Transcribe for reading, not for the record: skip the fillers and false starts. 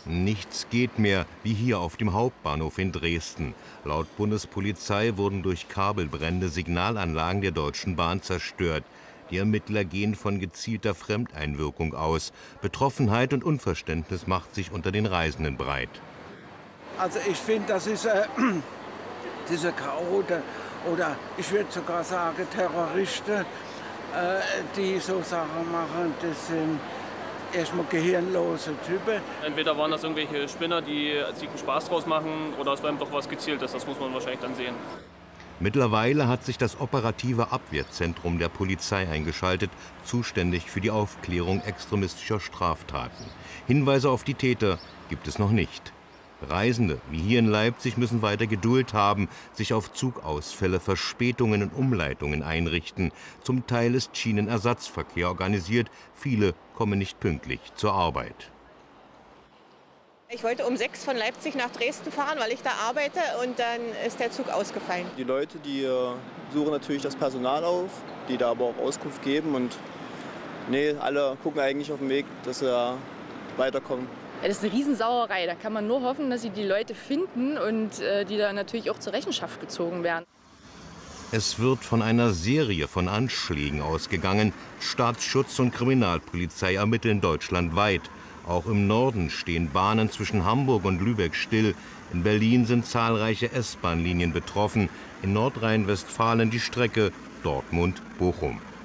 Nichts geht mehr, wie hier auf dem Hauptbahnhof in Dresden. Laut Bundespolizei wurden durch Kabelbrände Signalanlagen der Deutschen Bahn zerstört. Die Ermittler gehen von gezielter Fremdeinwirkung aus. Betroffenheit und Unverständnis macht sich unter den Reisenden breit. Also ich finde, das ist diese Chaoten oder ich würde sogar sagen Terroristen, die so Sachen machen, das sind erstmal gehirnlose Typen. Entweder waren das irgendwelche Spinner, die sich einen Spaß draus machen, oder es war eben doch was Gezieltes. Das muss man wahrscheinlich dann sehen. Mittlerweile hat sich das operative Abwehrzentrum der Polizei eingeschaltet, zuständig für die Aufklärung extremistischer Straftaten. Hinweise auf die Täter gibt es noch nicht. Reisende, wie hier in Leipzig, müssen weiter Geduld haben, sich auf Zugausfälle, Verspätungen und Umleitungen einrichten. Zum Teil ist Schienenersatzverkehr organisiert. Viele kommen nicht pünktlich zur Arbeit. Ich wollte um 6 von Leipzig nach Dresden fahren, weil ich da arbeite, und dann ist der Zug ausgefallen. Die Leute, die suchen natürlich das Personal auf, die da aber auch Auskunft geben. Und nee, alle gucken eigentlich auf den Weg, dass sie weiterkommen. Das ist eine Riesensauerei. Da kann man nur hoffen, dass sie die Leute finden und die dann natürlich auch zur Rechenschaft gezogen werden. Es wird von einer Serie von Anschlägen ausgegangen. Staatsschutz und Kriminalpolizei ermitteln deutschlandweit. Auch im Norden stehen Bahnen zwischen Hamburg und Lübeck still. In Berlin sind zahlreiche S-Bahn-Linien betroffen. In Nordrhein-Westfalen die Strecke Dortmund-Bochum.